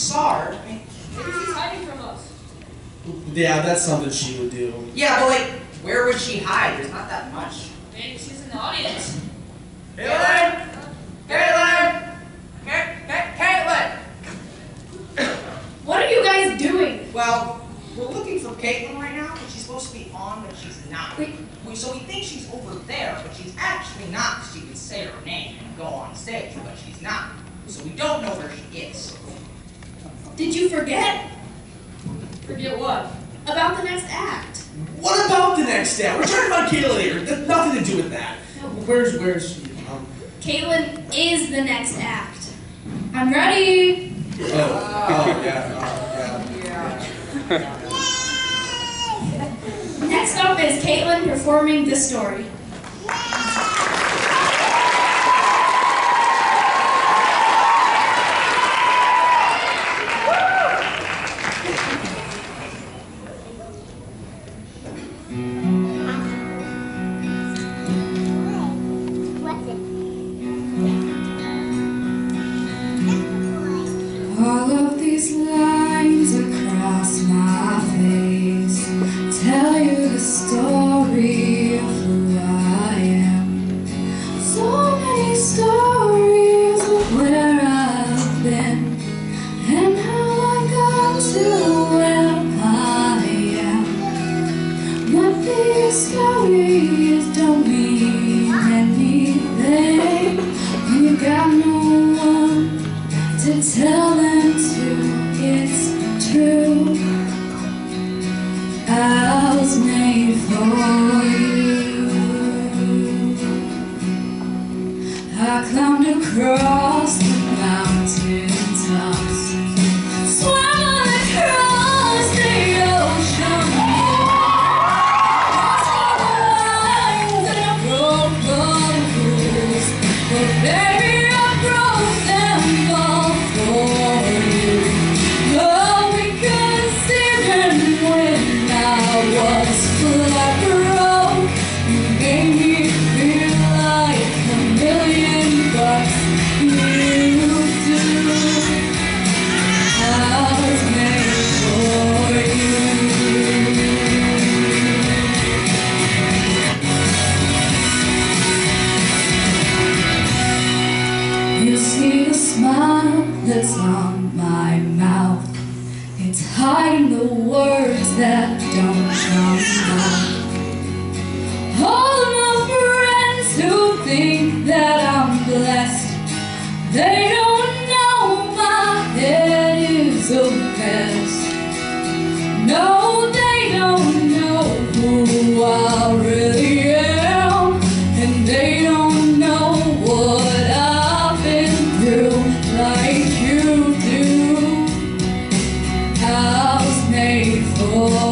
facade. I mean, maybe she's hiding from us. Yeah, that's something she would do. Yeah, but like, where would she hide? There's not that much. Maybe she's in the audience. Kaitlyn! Kaitlyn! Kaitlyn! What are you guys doing? Well, we're looking for Kaitlyn right now, but she's supposed to be on, but she's not. So we think she's over there, but she's actually not. She can say her name and go on stage, but she's not. So we don't know where she is. Did you forget? Forget what? About the next act. What about the next act? We're talking about Kaitlyn here. That's nothing to do with that. Where's she? Kaitlyn is the next act. I'm ready. Next up is Kaitlyn performing this story. All of these lines across my face tell you the story of who I am. So many stories of where I've been and how I got to where I am. But these stories don't mean anything when you got no one to tell them to. It's true, I was made for you. I climbed across the mountain tops, swam across the ocean, crossed all the lines and I broke the rules, but baby I broke them all for you. Oh, because even when I was flat broke, you made me feel like $1,000,000. You do. I was made for you. You see the smile that's on my mouth. It's hiding the words that don't come out. All of my friends who think that I'm blessed, they don't know my head is a mess. No, they don't know who I really am, and they don't know what I've been through like you do. I was made for